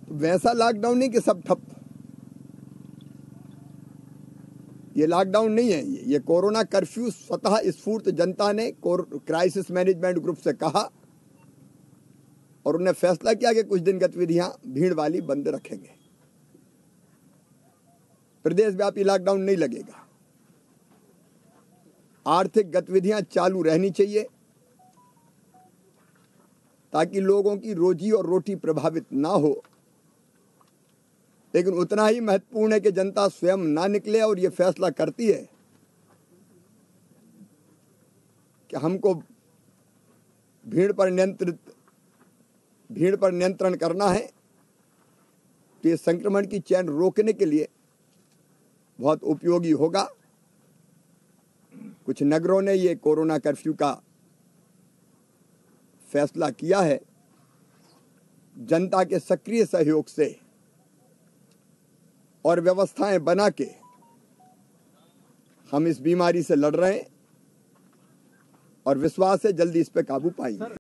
तो वैसा लॉकडाउन नहीं कि सब ठप। ये लॉकडाउन नहीं है, ये कोरोना कर्फ्यू स्वतः स्फूर्त जनता ने क्राइसिस मैनेजमेंट ग्रुप से कहा और उन्हें फैसला किया कि कुछ दिन गतिविधियां भीड़ वाली बंद रखेंगे। प्रदेश व्यापी लॉकडाउन नहीं लगेगा। आर्थिक गतिविधियां चालू रहनी चाहिए ताकि लोगों की रोजी और रोटी प्रभावित ना हो, लेकिन उतना ही महत्वपूर्ण है कि जनता स्वयं ना निकले और ये फैसला करती है कि हमको भीड़ पर नियंत्रण करना है। तो ये संक्रमण की चेन रोकने के लिए बहुत उपयोगी होगा। कुछ नगरों ने ये कोरोना कर्फ्यू का फैसला किया है। जनता के सक्रिय सहयोग से और व्यवस्थाएं बना के हम इस बीमारी से लड़ रहे हैं और विश्वास है जल्दी इस पे काबू पाएंगे।